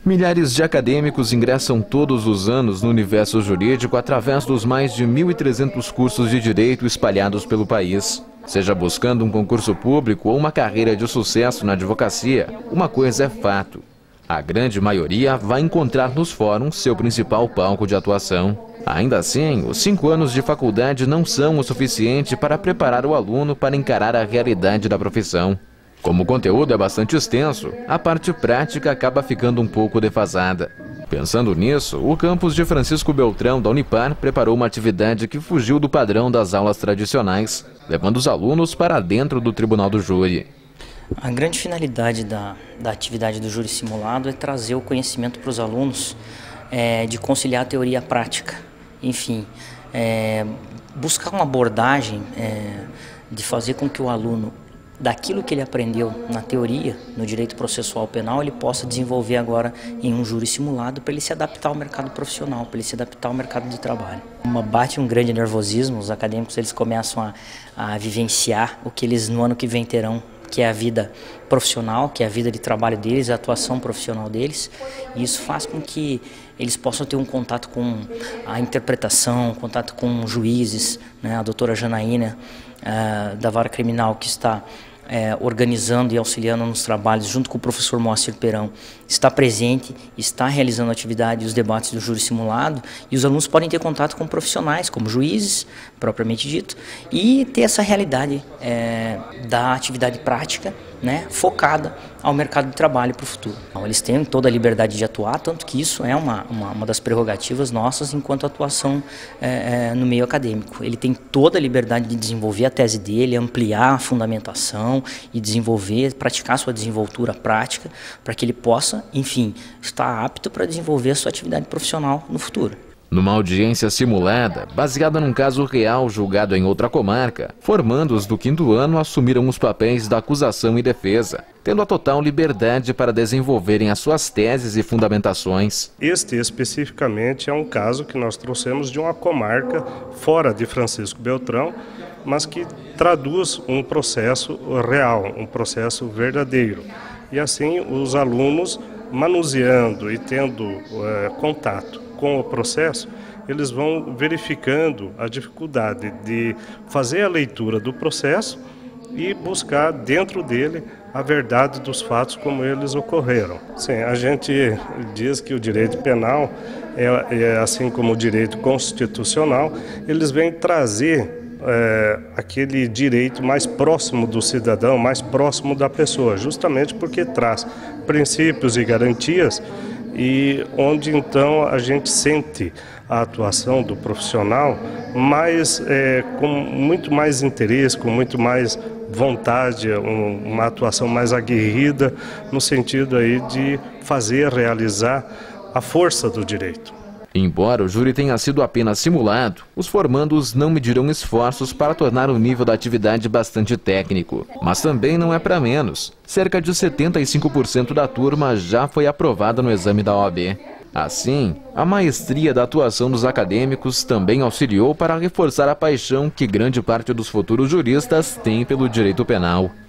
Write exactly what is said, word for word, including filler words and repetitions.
Milhares de acadêmicos ingressam todos os anos no universo jurídico através dos mais de mil e trezentos cursos de direito espalhados pelo país. Seja buscando um concurso público ou uma carreira de sucesso na advocacia, uma coisa é fato: a grande maioria vai encontrar nos fóruns seu principal palco de atuação. Ainda assim, os cinco anos de faculdade não são o suficiente para preparar o aluno para encarar a realidade da profissão. Como o conteúdo é bastante extenso, a parte prática acaba ficando um pouco defasada. Pensando nisso, o campus de Francisco Beltrão da Unipar preparou uma atividade que fugiu do padrão das aulas tradicionais, levando os alunos para dentro do tribunal do júri. A grande finalidade da, da atividade do júri simulado é trazer o conhecimento para os alunos, é, de conciliar a teoria e a prática. Enfim, é, buscar uma abordagem é, de fazer com que o aluno, daquilo que ele aprendeu na teoria, no direito processual penal, ele possa desenvolver agora em um júri simulado para ele se adaptar ao mercado profissional, para ele se adaptar ao mercado de trabalho. Uma bate um grande nervosismo, os acadêmicos eles começam a, a vivenciar o que eles no ano que vem terão, que é a vida profissional, que é a vida de trabalho deles, a atuação profissional deles. E isso faz com que eles possam ter um contato com a interpretação, contato com juízes, né? A doutora Janaína, uh, da Vara Criminal, que está É, organizando e auxiliando nos trabalhos, junto com o professor Moacir Perão, está presente, está realizando a atividade e os debates do júri simulado, e os alunos podem ter contato com profissionais, como juízes, propriamente dito, e ter essa realidade é, da atividade prática, né, focada ao mercado de trabalho para o futuro. Então, eles têm toda a liberdade de atuar, tanto que isso é uma, uma, uma das prerrogativas nossas enquanto atuação é, é, no meio acadêmico. Ele tem toda a liberdade de desenvolver a tese dele, ampliar a fundamentação e desenvolver, praticar sua desenvoltura prática, para que ele possa, enfim, estar apto para desenvolver a sua atividade profissional no futuro. Numa audiência simulada, baseada num caso real julgado em outra comarca, formandos do quinto ano assumiram os papéis da acusação e defesa, tendo a total liberdade para desenvolverem as suas teses e fundamentações. Este especificamente é um caso que nós trouxemos de uma comarca fora de Francisco Beltrão, mas que traduz um processo real, um processo verdadeiro. E assim os alunos, manuseando e tendo é, contato com o processo, eles vão verificando a dificuldade de fazer a leitura do processo e buscar dentro dele a verdade dos fatos como eles ocorreram. Sim, a gente diz que o direito penal, é, é assim como o direito constitucional, eles vêm trazer É, aquele direito mais próximo do cidadão, mais próximo da pessoa, justamente porque traz princípios e garantias, e onde então a gente sente a atuação do profissional mais, é, com muito mais interesse, com muito mais vontade, um, uma atuação mais aguerrida, no sentido aí de fazer, realizar a força do direito. Embora o júri tenha sido apenas simulado, os formandos não medirão esforços para tornar o nível da atividade bastante técnico. Mas também não é para menos. Cerca de setenta e cinco por cento da turma já foi aprovada no exame da O A B. Assim, a maestria da atuação dos acadêmicos também auxiliou para reforçar a paixão que grande parte dos futuros juristas tem pelo direito penal.